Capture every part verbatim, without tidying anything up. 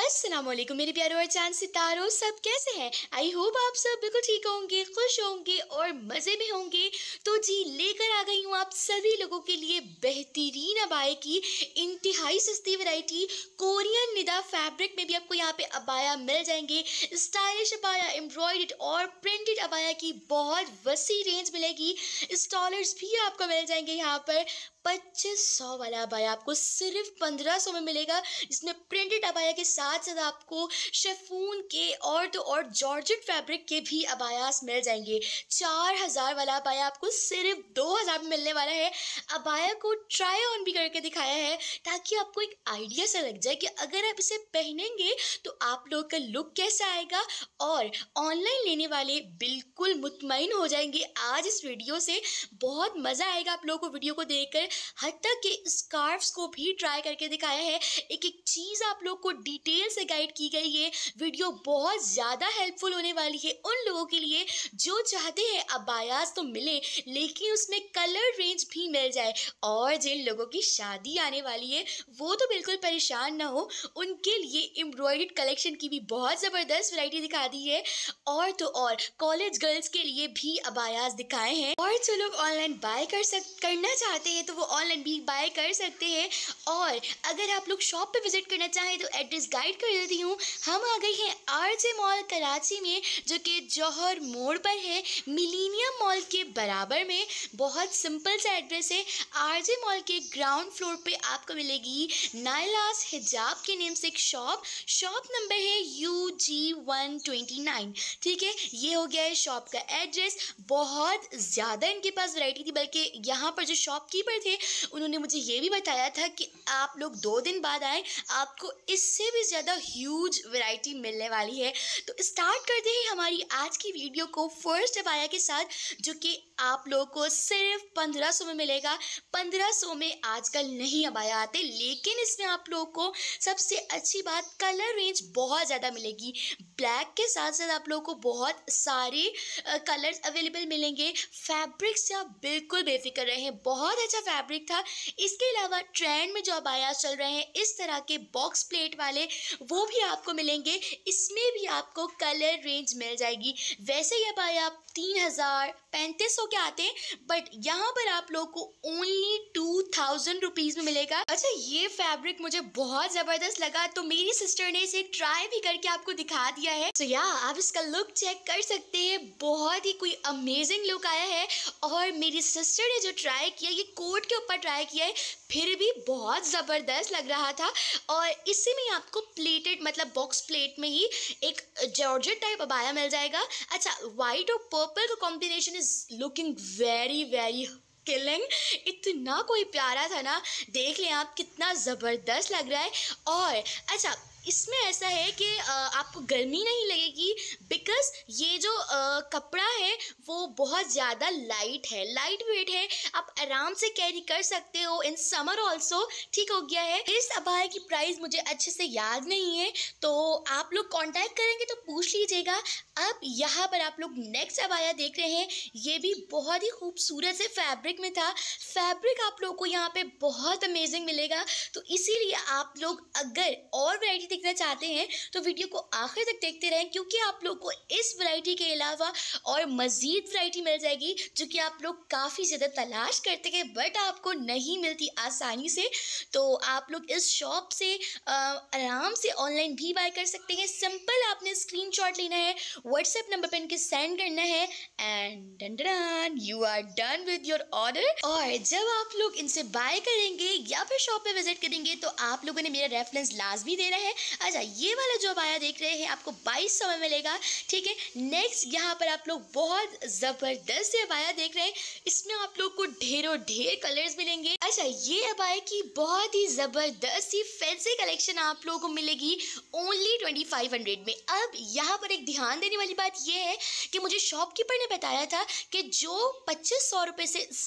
अस्सलामुअलैकुम मेरे प्यारों और चांद सितारों, सब कैसे हैं? आई होप आप सब बिल्कुल ठीक होंगे, खुश होंगे और मज़े में होंगे। तो जी लेकर आ गई हूँ आप सभी लोगों के लिए बेहतरीन अबाया की इंतहाई सस्ती वैरायटी। कोरियन निदा फैब्रिक में भी आपको यहाँ पे अबाया मिल जाएंगे। स्टाइलिश अबाया, एम्ब्रॉयडर्ड और प्रिंटेड अबाया की बहुत वसी रेंज मिलेगी। स्टॉलर्स भी आपको मिल जाएंगे यहाँ पर। पच्चीस सौ वाला अबाया आपको सिर्फ पंद्रह सौ में मिलेगा, जिसमें प्रिंटेड अबाया के साथ साथ आपको शिफॉन के और तो और जॉर्जेट फैब्रिक के भी अबायास मिल जाएंगे। चार हज़ार वाला अबाया आपको सिर्फ दो हज़ार में मिलने वाला है। अबाया को ट्राई ऑन भी करके दिखाया है ताकि आपको एक आइडिया सा लग जाए कि अगर आप इसे पहनेंगे तो आप लोग का लुक कैसा आएगा। और ऑनलाइन लेने वाले बिल्कुल मुतमईन हो जाएंगे आज इस वीडियो से। बहुत मज़ा आएगा आप लोगों को वीडियो को देखकर। हत्ता के स्कार्फ्स को भी ट्राई करके दिखाया है। एक एक चीज़ आप लोग को डिटेल से गाइड की गई है। वीडियो बहुत ज़्यादा हेल्पफुल होने वाली है उन लोगों के लिए जो चाहते हैं अबायास तो मिले लेकिन उसमें कलर रेंज भी मिल जाए। और जिन लोगों की शादी आने वाली है वो तो बिल्कुल परेशान ना हो, उनके लिए एम्ब्रॉयडर्ड कलेक्शन की भी बहुत ज़बरदस्त वैरायटी दिखा दी है। और तो और कॉलेज गर्ल्स के लिए भी अबायास दिखाए हैं। और जो लोग ऑनलाइन बाय कर सक करना चाहते हैं तो वो ऑनलाइन भी बाय कर सकते हैं। और अगर आप लोग शॉप पे विजिट करना चाहें तो एड्रेस गाइड कर देती हूँ। हम आ गए हैं आरजे मॉल कराची में, जो कि जौहर मोड़ पर है, मिलीनियम मॉल के बराबर में। बहुत सिंपल सा एड्रेस है। आरजे मॉल के ग्राउंड फ्लोर पे आपको मिलेगी नाइलास हिजाब के नेम से एक शॉप। शॉप नंबर है U G one twenty nine. ठीक है, ये हो गया है शॉप का एड्रेस। बहुत ज़्यादा इनके पास वैरायटी थी, बल्कि यहाँ पर जो शॉपकीपर थे उन्होंने मुझे ये भी बताया था कि आप लोग दो दिन बाद आए, आपको इससे भी ज़्यादा ह्यूज वैरायटी मिलने वाली है। तो स्टार्ट करते हैं हमारी आज की वीडियो को फर्स्ट अबाया के साथ, जो कि आप लोगों को सिर्फ पंद्रह सौ में मिलेगा। पंद्रह सौ में आजकल नहीं अबाया आते, लेकिन इसमें आप लोगों को सबसे अच्छी बात कलर रेंज बहुत ज़्यादा मिलेगी। ब्लैक के साथ साथ आप लोगों को बहुत सारे कलर्स अवेलेबल मिलेंगे। फैब्रिक से आप बिल्कुल बेफिक्र रहे, बहुत अच्छा फैब्रिक था। इसके अलावा ट्रेंड में जो अबाया चल रहे हैं इस तरह के बॉक्स प्लेट वाले, वो भी आपको मिलेंगे। इसमें भी आपको कलर रेंज मिल जाएगी। वैसे ही अबाया तीन हज़ार पैंतीस सौ के आते हैं, बट यहाँ पर आप लोग को ओनली टू थाउजेंड रुपीज़ में मिलेगा। अच्छा, ये फैब्रिक मुझे बहुत ज़बरदस्त लगा तो मेरी सिस्टर ने इसे ट्राई भी करके आपको दिखा दिया है। तो या आप इसका लुक चेक कर सकते हैं, बहुत ही कोई अमेजिंग लुक आया है। और मेरी सिस्टर ने जो ट्राई किया, ये कोट के ऊपर ट्राई किया है, फिर भी बहुत ज़बरदस्त लग रहा था। और इसी में आपको प्लेटेड मतलब बॉक्स प्लेट में ही एक जॉर्जेट टाइप अबाया मिल जाएगा। अच्छा, वाइट और पर्पल का combination is looking very very killing. इतना कोई प्यारा था ना, देख लें आप कितना ज़बरदस्त लग रहा है। और अच्छा, इसमें ऐसा है कि आपको गर्मी नहीं लगेगी, बिकॉज़ ये जो आ, कपड़ा है वो बहुत ज़्यादा लाइट है, लाइट वेट है। आप आराम से कैरी कर सकते हो इन समर ऑल्सो। ठीक हो गया है। इस अबाया की प्राइस मुझे अच्छे से याद नहीं है, तो आप लोग कांटेक्ट करेंगे तो पूछ लीजिएगा। अब यहाँ पर आप लोग नेक्स्ट अबाया देख रहे हैं, ये भी बहुत ही खूबसूरत से फैब्रिक में था। फैब्रिक आप लोगों को यहाँ पे बहुत अमेजिंग मिलेगा, तो इसीलिए आप लोग अगर और वैरायटी देखना चाहते हैं तो वीडियो को आखिर तक देखते रहें, क्योंकि आप लोग को इस वैरायटी के अलावा और मज़ीद वैरायटी मिल जाएगी जो कि आप लोग काफ़ी ज़्यादा तलाश करते हैं बट आपको नहीं मिलती आसानी से। तो आप लोग इस शॉप से आ, आराम से ऑनलाइन भी बाय कर सकते हैं। सिंपल आपने स्क्रीनशॉट लेना है, व्हाट्सएप नंबर पर इनके सेंड करना है and done done you are done with your order. और जब आप लोग इनसे बाय करेंगे या फिर शॉप पे विजिट करेंगे तो आप लोगों ने मेरा रेफरेंस लाजमी देना है। अच्छा, ये वाला जो अबाया देख रहे हैं आपको बाईस सौ में मिलेगा। ठीक है, नेक्स्ट यहाँ पर आप लोग बहुत ज़बरदस्त से अबाया देख रहे हैं। इसमें आप लोग को ढेरों ढेर कलर्स मिलेंगे। अच्छा, ये अबाया की बहुत ही ज़बरदस्त सी फैंसी कलेक्शन आप लोगों को मिलेगी ओनली ट्वेंटी फाइव हंड्रेड में। अब यहाँ पर एक ध्यान देने वाली बात यह है कि मुझे शॉपकीपर ने बताया था कि जो पच्चीस सौ रुपये से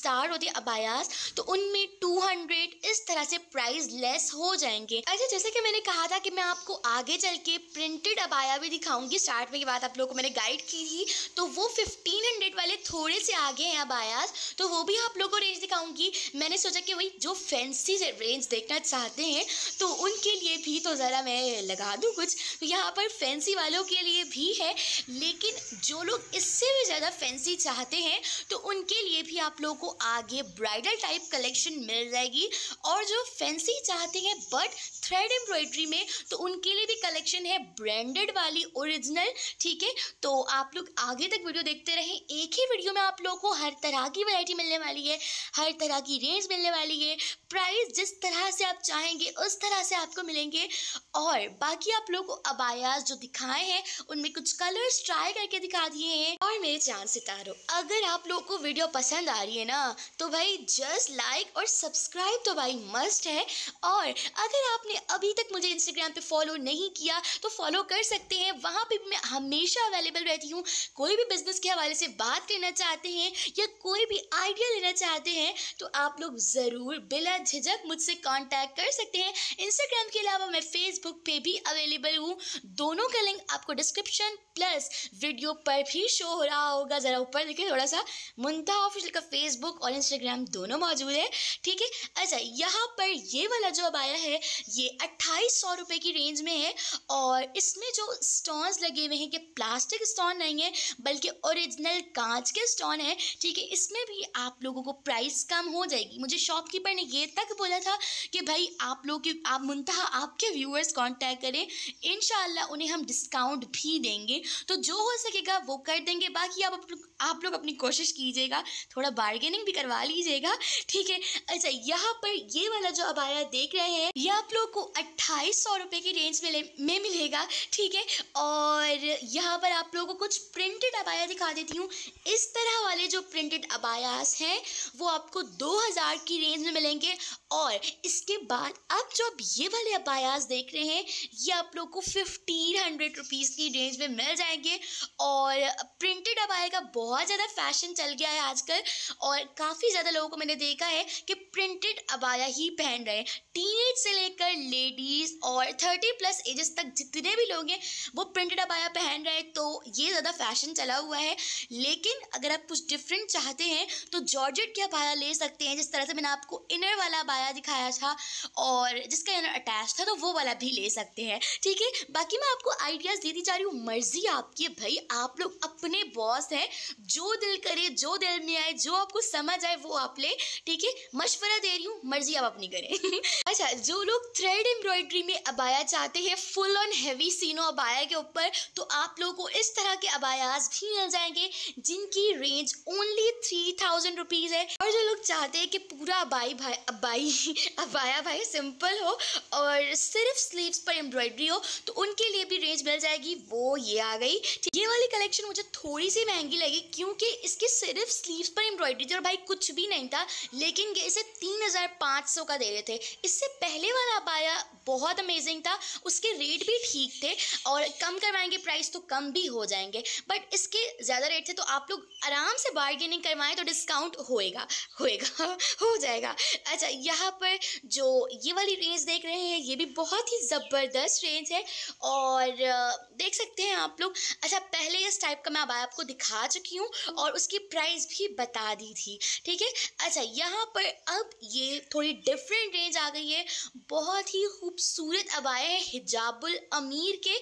स्टार्ट होती है अबायास, तो उनमें टू हंड्रेड इस तरह से प्राइस लेस हो जाएंगे। अच्छा, जैसे कि मैंने कहा था कि मैं आपको आगे चल के प्रिंटेड अबाया भी दिखाऊंगी। स्टार्ट में की बात आप लोगों को मैंने गाइड की थी, तो वो फिफ्टीन हंड्रेड वाले थोड़े से आगे हैं अबायास, तो वो भी आप लोगों को रेंज दिखाऊंगी। मैंने सोचा कि वही जो फैंसी से रेंज देखना चाहते हैं तो उनके लिए भी तो ज़रा मैं लगा दूँ कुछ। तो यहाँ पर फैंसी वालों के लिए भी है, लेकिन जो लोग इससे भी ज़्यादा फैंसी चाहते हैं तो उनके लिए भी आप लोगों को आगे ब्राइडल टाइप कलेक्शन मिल जाएगी। और जो फैंसी चाहते हैं बट थ्रेड एम्ब्रॉयडरी में, तो उनके लिए भी कलेक्शन है ब्रांडेड वाली ओरिजिनल। ठीक है, तो आप लोग आगे तक वीडियो देखते रहें। एक ही वीडियो में आप लोगों को हर तरह की वैरायटी मिलने वाली है, हर तरह की रेंज मिलने वाली है, प्राइस जिस तरह से आप चाहेंगे उस तरह से आपको मिलेंगे। और बाकी आप लोगों को अबायास जो दिखाए हैं उनमें कुछ कलर्स ट्राई करके दिखा दिए हैं। और मेरे चांद सितारों, अगर आप लोगों को वीडियो पसंद आ रही है ना, तो भाई जस्ट लाइक और सब्सक्राइब तो भाई मस्ट है। और अगर आपने अभी तक मुझे इंस्टाग्राम पे फॉलो नहीं किया तो फॉलो कर सकते हैं, वहाँ पे मैं हमेशा अवेलेबल रहती हूँ। कोई भी बिजनेस के हवाले से बात करना चाहते हैं या कोई भी आइडिया लेना चाहते हैं तो आप लोग ज़रूर बिला झिझक मुझसे कांटेक्ट कर सकते हैं। इंस्टाग्राम के अलावा मैं फेसबुक पे भी अवेलेबल हूँ, दोनों का लिंक आपको डिस्क्रिप्शन प्लस वीडियो पर भी शो हो रहा होगा। ज़रा ऊपर देखिए थोड़ा सा, मुंतहा ऑफिशियल का फेसबुक और इंस्टाग्राम दोनों मौजूद है। ठीक है, अच्छा यहाँ पर ये वाला जो अब आया है ये अट्ठाईस सौ रुपये की रेंज में है। और इसमें जो स्टोन्स लगे हुए हैं कि प्लास्टिक स्टोन नहीं है बल्कि ओरिजिनल कांच के स्टोन है। ठीक है, इसमें भी आप लोगों को प्राइस कम हो जाएगी। मुझे शॉपकीपर ने ये तक बोला था कि भाई आप लोग की आप मुंतहा आपके व्यूअर्स कांटेक्ट करें, इंशाल्लाह उन्हें हम डिस्काउंट भी देंगे। तो जो हो सकेगा वो कर देंगे, बाकी आप आप लोग अपनी कोशिश कीजिएगा, थोड़ा बार्गेनिंग भी करवा लीजिएगा। ठीक है, अच्छा यहाँ पर ये वाला जो अबाया देख रहे हैं ये आप लोग को अट्ठाईस सौ रुपये की रेंज में में मिलेगा। ठीक है, और यहाँ पर आप लोगों को कुछ प्रिंटेड अबाया दिखा देती हूँ। इस तरह वाले जो प्रिंटेड अबायास हैं वो आपको दो हज़ार की रेंज में मिलेंगे। और इसके बाद अब जो आप ये वाले अबायास देख रहे हैं ये आप लोग को फिफ्टीन हंड्रेड रुपीज़ की रेंज में मिल जाएंगे। और प्रिंटेड अबाया का बहुत ज़्यादा फैशन चल गया है आजकल, और काफ़ी ज़्यादा लोगों को मैंने देखा है कि प्रिंटेड अबाया ही पहन रहे हैं। टीनेज से लेकर लेडीज़ और थर्टी प्लस एजेस तक जितने भी लोग हैं वो प्रिंटेड अबाया पहन रहे हैं, तो ये ज़्यादा फैशन चला हुआ है। लेकिन अगर आप कुछ डिफरेंट चाहते हैं तो जॉर्जेट के अबाया ले सकते हैं, जिस तरह से मैंने आपको इनर वाला अबाया दिखाया था और जिसका इनर अटैच था, तो वो वाला भी ले सकते हैं। ठीक है, बाकी मैं आपको आइडियाज़ देती जा रही हूँ, मर्जी आपकी है भाई, आप लोग अपने बॉस हैं, जो दिल करे जो दिल में आए जो आपको समझ आए वो आप ले। ठीक है, मशवरा दे रही हूँ, मर्जी आप अपनी करें। अच्छा, जो लोग थ्रेड एम्ब्रॉयडरी में अबाया चाहते हैं फुल ऑन हैवी सीनो अबाया के ऊपर, तो आप लोगों को इस तरह के अबायास भी मिल जाएंगे जिनकी range only three thousand rupees है। और जो लोग चाहते हैं कि पूरा अबाई भाई अबाई अबाया भाई सिंपल हो और सिर्फ स्लीव्स पर एम्ब्रॉयडरी हो, तो उनके लिए भी रेंज मिल जाएगी। वो ये आ गई। ये वाली कलेक्शन मुझे थोड़ी सी महंगी लगी क्योंकि इसके सिर्फ स्लीव्स पर एम्ब्रॉयडरी थी और भाई कुछ भी नहीं था, लेकिन ये इसे तीन हज़ार पाँच सौ का दे रहे थे। इससे पहले वाला अबाया बहुत अमेजिंग था, उसके रेट भी ठीक थे और कम करवाएंगे प्राइस तो कम भी हो जाएंगे, बट इसके ज़्यादा रेट थे, तो आप लोग आराम से बार्गेनिंग करवाएं तो डिस्काउंट होएगा होएगा हो जाएगा। अच्छा, यहाँ पर जो ये वाली रेंज देख रहे हैं ये भी बहुत ही ज़बरदस्त रेंज है और देख सकते हैं आप लोग। अच्छा, पहले इस टाइप का मैं अबाया आपको दिखा चुकी हूँ और उसकी प्राइस भी बता दी थी। ठीक है, अच्छा यहाँ पर अब ये थोड़ी डिफरेंट रेंज आ गई है, बहुत ही खूबसूरत अबाया है हिजाबुल अमीर के,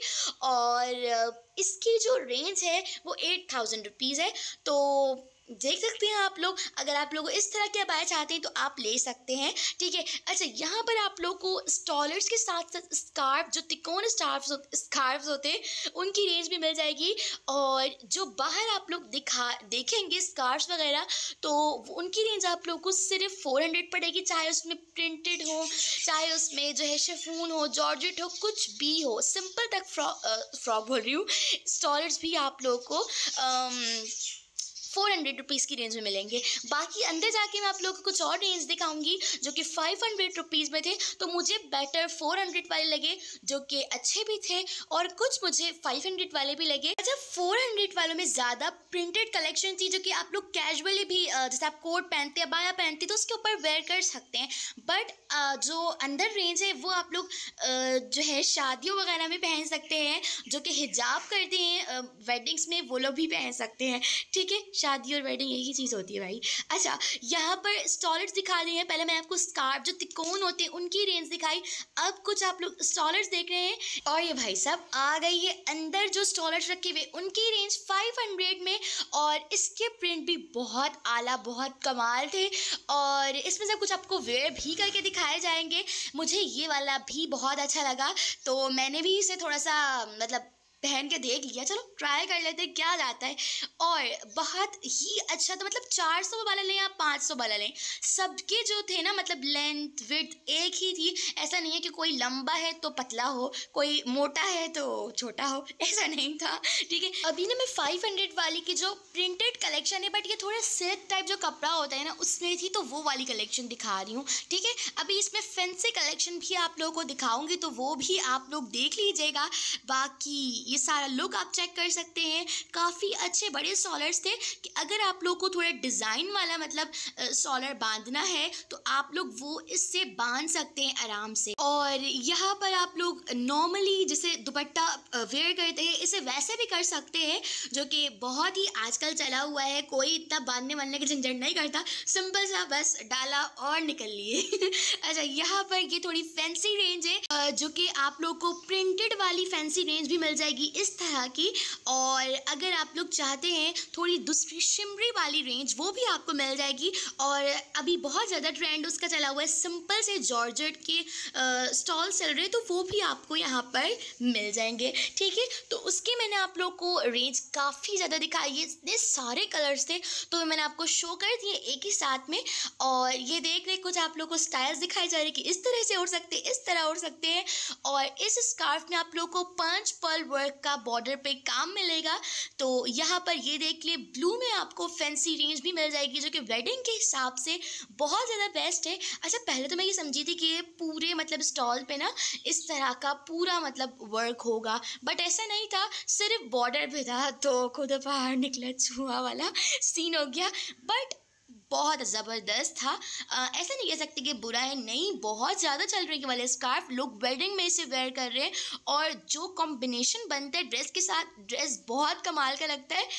और इसकी जो रेंज है वो एट थाउजेंड रुपीज़ है। तो देख सकते हैं आप लोग, अगर आप लोग इस तरह के अबाया चाहते हैं तो आप ले सकते हैं। ठीक है, अच्छा यहाँ पर आप लोग को स्टॉलर्स के साथ साथ स्कार्फ, जो तिकोन स्कार्फ स्कार्फ होते हैं उनकी रेंज भी मिल जाएगी। और जो बाहर आप लोग दिखा देखेंगे स्कार्फ वगैरह, तो उनकी रेंज आप लोग को सिर्फ फोर हंड्रेड पड़ेगी, चाहे उसमें प्रिंटेड हो, चाहे उसमें जो है शिफॉन हो, जॉर्जेट हो, कुछ भी हो, सिंपल तक फ्रॉक फ्रॉक बोल रही हूँ, स्टॉलर्स भी आप लोग को फोर हंड्रेड रुपीज़ की रेंज में मिलेंगे। बाकी अंदर जाके मैं आप लोगों को कुछ और रेंज दिखाऊंगी जो कि फाइव हंड्रेड रुपीज़ में थे, तो मुझे बेटर फोर हंड्रेड वाले लगे जो कि अच्छे भी थे, और कुछ मुझे फाइव हंड्रेड वाले भी लगे। अच्छा, फोर हंड्रेड वालों में ज़्यादा प्रिंटेड कलेक्शन थी जो कि आप लोग कैजुअली भी, जैसे आप कोट पहनते हैं, बाया पहनते हैं, तो उसके ऊपर वेयर कर सकते हैं। बट जो अंदर रेंज है वो आप लोग जो है शादियों वगैरह में पहन सकते हैं, जो कि हिजाब करते हैं वेडिंग्स में, वो लोग भी पहन सकते हैं। ठीक है, शादी और वेडिंग यही चीज़ होती है भाई। अच्छा, यहाँ पर स्टॉलर्स दिखा रहे हैं। पहले मैं आपको स्कार्फ जो तिकोन होते हैं उनकी रेंज दिखाई, अब कुछ आप लोग स्टॉलर्स देख रहे हैं। और ये भाई साहब आ गई है अंदर जो स्टॉलर्स रखे हुए, उनकी रेंज फाइव हंड्रेड में, और इसके प्रिंट भी बहुत आला, बहुत कमाल थे, और इसमें से कुछ आपको वेयर भी करके दिखाए जाएंगे। मुझे ये वाला भी बहुत अच्छा लगा, तो मैंने भी इसे थोड़ा सा मतलब पहन के देख लिया, चलो ट्राई कर लेते हैं क्या जाता है। और बहुत ही अच्छा, तो मतलब चार सौ वाला लें या पाँच सौ वाला लें, सबके जो थे ना मतलब लेंथ विड्थ एक ही थी। ऐसा नहीं है कि कोई लंबा है तो पतला हो, कोई मोटा है तो छोटा हो, ऐसा नहीं था। ठीक है, अभी ना मैं फाइव हंड्रेड वाली की जो प्रिंटेड कलेक्शन है, बट ये थोड़ा सिल्क टाइप जो कपड़ा होता है ना उसमें थी, तो वो वाली कलेक्शन दिखा रही हूँ। ठीक है, अभी इसमें फैंसी कलेक्शन भी आप लोगों को दिखाऊंगी, तो वो भी आप लोग देख लीजिएगा। बाकी ये सारा लुक आप चेक कर सकते हैं, काफ़ी अच्छे बड़े सॉलर्स थे कि अगर आप लोग को थोड़ा डिज़ाइन वाला मतलब सॉलर बांधना है तो आप लोग वो इससे बांध सकते हैं आराम से। और यहाँ पर आप लोग नॉर्मली जैसे दुपट्टा वेयर करते हैं, इसे वैसे भी कर सकते हैं, जो कि बहुत ही आजकल चला हुआ है। कोई इतना बांधने वालने की झंझट नहीं करता, सिंपल सा बस डाला और निकल लिए। अच्छा, यहाँ पर ये थोड़ी फैंसी रेंज है, जो कि आप लोग को प्रिंटेड वाली फैंसी रेंज भी मिल जाएगी इस तरह की। और अगर आप लोग चाहते हैं थोड़ी दूसरी शिमरी वाली रेंज, वो भी आपको मिल जाएगी। और अभी बहुत ज़्यादा ट्रेंड उसका चला हुआ है, सिंपल से जॉर्जेट के स्टॉल चल रहे हैं, तो वो भी आपको यहाँ पर मिल जाएंगे। ठीक है, तो उसकी मैंने आप लोग को रेंज काफ़ी ज़्यादा दिखाई है, इतने सारे कलर्स थे तो मैंने आपको शो कर दिए एक ही साथ में। और ये देख रहे कुछ आप लोग को स्टाइल्स दिखाई जा रही है कि इस तरह से उड़ सकते हैं, इस तरह उड़ सकते हैं। और इस स्कार्फ में आप लोग को पांच पर्ल वर्क का बॉर्डर पे काम मिलेगा। तो यहाँ पर ये देख लिए ब्लू में आपको फैंसी रेंज भी मिल जाएगी, जो कि वेडिंग के हिसाब से बहुत ज़्यादा बेस्ट है। अच्छा, पहले तो मैं ये समझी थी कि ये पूरे मतलब स्टॉल पे ना इस तरह का पूरा मतलब वर्क होगा, बट ऐसा नहीं था, सिर्फ बॉर्डर पे था, तो खुद बाहर निकला चूहा वाला सीन हो गया। बट बहुत ज़बरदस्त था, आ, ऐसा नहीं कह सकते कि बुरा है, नहीं, बहुत ज़्यादा चल रही है वाले स्कार्फ, लोग वेडिंग में इसे वेयर कर रहे हैं, और जो कॉम्बिनेशन बनता है ड्रेस के साथ, ड्रेस बहुत कमाल का लगता है।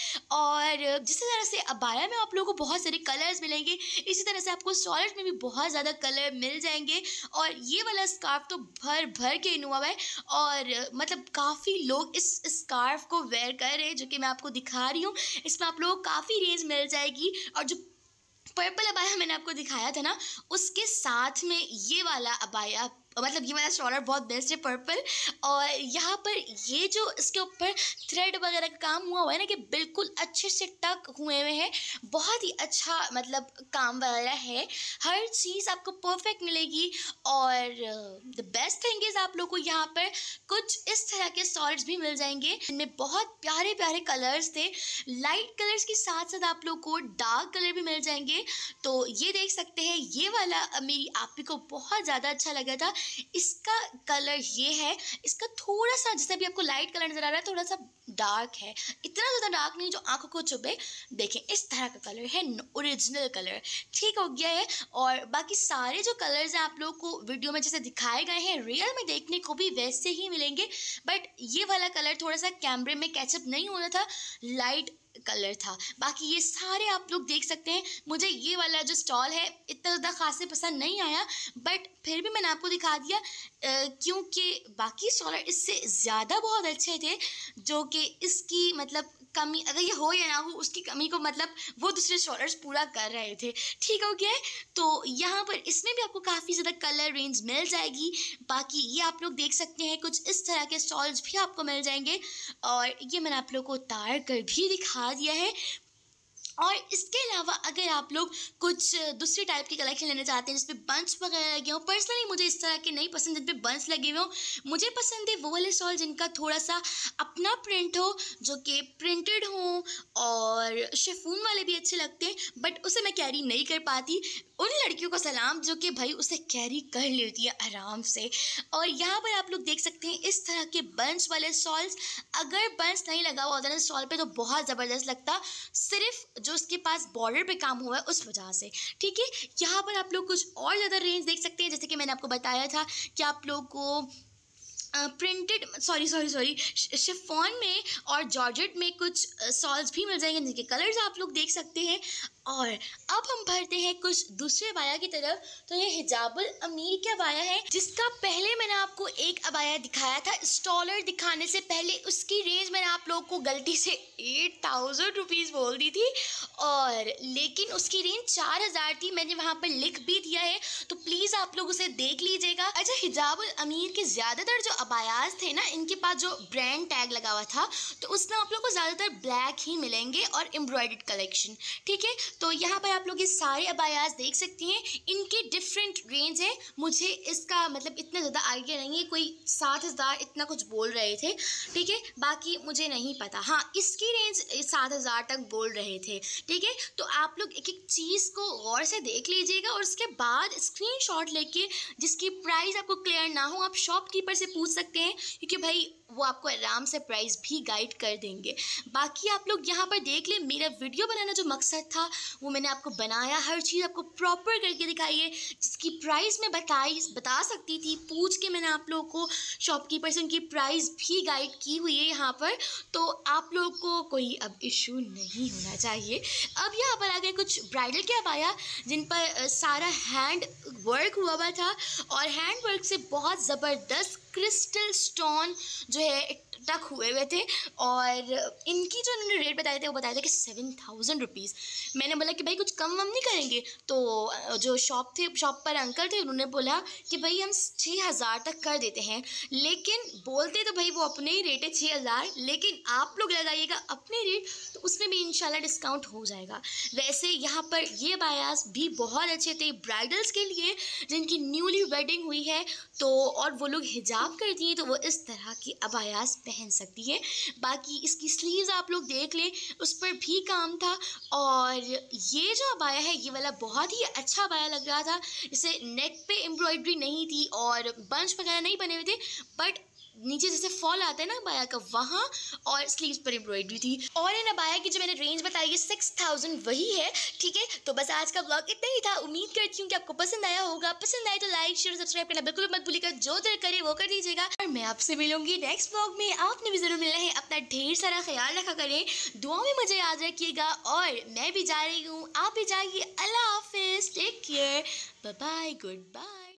और जिस तरह से अबाया में आप लोगों को बहुत सारे कलर्स मिलेंगे, इसी तरह से आपको सॉलिड में भी बहुत ज़्यादा कलर मिल जाएंगे। और ये वाला स्कार्फ तो भर भर के इन हुआ है, और मतलब काफ़ी लोग इस स्कार्फ को वेयर कर रहे हैं, जो कि मैं आपको दिखा रही हूँ। इसमें आप लोगों को काफ़ी रेंज मिल जाएगी। और जो पर्पल अबाया मैंने आपको दिखाया था ना, उसके साथ में ये वाला अबाया मतलब ये वाला स्टॉलर बहुत बेस्ट है, पर्पल। और यहाँ पर ये जो इसके ऊपर थ्रेड वगैरह का काम हुआ हुआ है ना, कि बिल्कुल अच्छे से टक हुए हुए हैं, बहुत ही अच्छा मतलब काम वगैरह है, हर चीज़ आपको परफेक्ट मिलेगी। और द बेस्ट थिंग इज़ आप लोग को यहाँ पर कुछ इस तरह के स्टॉलर्स भी मिल जाएंगे, इनमें बहुत प्यारे प्यारे कलर्स थे। लाइट कलर्स के साथ साथ आप लोग को डार्क कलर भी मिल जाएंगे। तो ये देख सकते हैं, ये वाला मेरी आपी को बहुत ज़्यादा अच्छा लगा था। इसका कलर ये है, इसका थोड़ा सा जैसे भी आपको लाइट कलर नजर आ रहा है, थोड़ा सा डार्क है, इतना ज़्यादा डार्क नहीं जो आंखों को चुभे। देखें, इस तरह का कलर है, ओरिजिनल कलर, ठीक हो गया है। और बाकी सारे जो कलर्स हैं आप लोग को वीडियो में जैसे दिखाए गए हैं, रियल में देखने को भी वैसे ही मिलेंगे। बट ये वाला कलर थोड़ा सा कैमरे में कैचअप नहीं हो रहा था, लाइट कलर था। बाकी ये सारे आप लोग देख सकते हैं। मुझे ये वाला जो स्टॉल है इतना ज़्यादा खासे पसंद नहीं आया, बट फिर भी मैंने आपको दिखा दिया, क्योंकि बाकी स्टॉलर इससे ज़्यादा बहुत अच्छे थे, जो कि इसकी मतलब कमी अगर ये हो या ना हो, उसकी कमी को मतलब वो दूसरे स्टॉलर्स पूरा कर रहे थे। ठीक हो गया है। तो यहाँ पर इसमें भी आपको काफ़ी ज़्यादा कलर रेंज मिल जाएगी। बाकी ये आप लोग देख सकते हैं, कुछ इस तरह के स्टॉल्स भी आपको मिल जाएंगे। और ये मैंने आप लोग को उतार कर भी दिखा दिया है। और इसके अलावा अगर आप लोग कुछ दूसरी टाइप की कलेक्शन लेना चाहते हैं जिसपे बंच वगैरह लगे हों, पर्सनली मुझे इस तरह के नहीं पसंद जिन पे बंच लगे हुए हों। मुझे पसंद है वो वाले शॉल जिनका थोड़ा सा अपना प्रिंट हो, जो कि प्रिंटेड हो, और शिफॉन वाले भी अच्छे लगते हैं, बट उसे मैं कैरी नहीं कर पाती। उन लड़कियों को सलाम जो कि भाई उसे कैरी कर लेती है आराम से। और यहाँ पर आप लोग देख सकते हैं इस तरह के बंच वाले शॉल्स। अगर बंच नहीं लगा हुआ होता ना शॉल पे तो बहुत ज़बरदस्त लगता, सिर्फ जो उसके पास बॉर्डर पे काम हुआ है उस वजह से। ठीक है, यहाँ पर आप लोग कुछ और ज़्यादा रेंज देख सकते हैं, जैसे कि मैंने आपको बताया था कि आप लोग को printed sorry sorry sorry chiffon में और जॉर्जेट में कुछ सॉल्स भी मिल जाएंगे जिनके कलर्स आप लोग देख सकते हैं। और अब हम बढ़ते हैं कुछ दूसरे अबाया की तरफ। तो ये हिजाबुल अमीर का अबाया है, जिसका पहले मैंने आपको एक अबाया दिखाया था स्टॉलर दिखाने से पहले। उसकी रेंज मैंने आप लोगों को गलती से एट थाउजेंड रुपीज़ बोल दी थी, और लेकिन उसकी रेंज चार हज़ार थी। मैंने वहाँ पर लिख भी दिया है, तो प्लीज़ आप लोग उसे देख लीजिएगा। अच्छा, हिजाबुल अमीर के ज़्यादातर जो अबायाज थे ना, इनके पास जो ब्रांड टैग लगा हुआ था, तो उसमें आप लोग को ज़्यादातर ब्लैक ही मिलेंगे और एम्ब्रॉयडर्ड कलेक्शन। ठीक है, तो यहाँ पर आप लोग ये सारे अबायाज देख सकती हैं। इनके डिफरेंट रेंज है, मुझे इसका मतलब इतना ज़्यादा आइडिया नहीं है, कोई सात हज़ार इतना कुछ बोल रहे थे। ठीक है, बाकी मुझे नहीं पता। हाँ, इसकी रेंज सात हज़ार तक बोल रहे थे। ठीक है, तो आप लोग एक एक चीज़ को गौर से देख लीजिएगा और उसके बाद स्क्रीनशॉट लेके, जिसकी प्राइस आपको क्लियर ना हो, आप शॉपकीपर से पूछ सकते हैं, क्योंकि भाई वो आपको आराम से प्राइस भी गाइड कर देंगे। बाकी आप लोग यहाँ पर देख लें, मेरा वीडियो बनाना जो मकसद था वो मैंने आपको बनाया, हर चीज़ आपको प्रॉपर करके दिखाई है, जिसकी प्राइस मैं बताई बता सकती थी। पूछ के मैंने आप लोगों को शॉपकीपर से उनकी प्राइस भी गाइड की हुई है यहाँ पर, तो आप लोग को कोई अब इशू नहीं होना चाहिए। अब यहाँ पर आ गए कुछ ब्राइडल के अबाया जिन पर सारा हैंड वर्क हुआ हुआ था, और हैंड वर्क से बहुत ज़बरदस्त क्रिस्टल स्टोन जो है टक हुए हुए थे। और इनकी जो उन्होंने रेट बताए थे वो बताया था कि सेवन थाउजेंड रुपीज़। मैंने बोला कि भाई कुछ कम वम नहीं करेंगे, तो जो शॉप थे शॉप पर अंकल थे, उन्होंने बोला कि भाई हम छः हज़ार तक कर देते हैं। लेकिन बोलते तो भाई वो अपने ही रेट है छः हज़ार, लेकिन आप लोग लगाइएगा अपने रेट, तो उसमें भी इंशाल्लाह डिस्काउंट हो जाएगा। वैसे यहाँ पर ये बायास भी बहुत अच्छे थे ब्राइडल्स के लिए जिनकी न्यूली वेडिंग हुई है, तो और वो लोग हिजाब करती हैं तो वो इस तरह की अबायास पहन सकती है। बाकी इसकी स्लीव्स आप लोग देख लें, उस पर भी काम था। और ये जो अबाया है ये वाला बहुत ही अच्छा अबाया लग रहा था। इसे नेक पे एम्ब्रॉयडरी नहीं थी और बंच वगैरह नहीं बने हुए थे, बट नीचे जैसे फॉल आता है ना अबाया का, वहाँ और स्लीव्स पर एम्ब्रॉयडरी थी। और इन अबाया की जो मैंने रेंज बताई है सिक्स थाउजेंड वही है। ठीक है, तो बस आज का ब्लॉग इतना ही था। उम्मीद करती हूँ कि आपको पसंद आया होगा। पसंद आए तो लाइक शेयर सब्सक्राइब करना बिल्कुल मत भूलिएगा, जो दिल करे वो कर दीजिएगा। और मैं आपसे मिलूंगी नेक्स्ट ब्लॉग में। आपने भी ज़रूर मिलना है। अपना ढेर सारा ख्याल रखा करें, दुआ में मुझे याद रखिएगा। और मैं भी जा रही हूँ, आप भी जाइए। अल्लाह हाफिज़, take care, bye bye, good bye.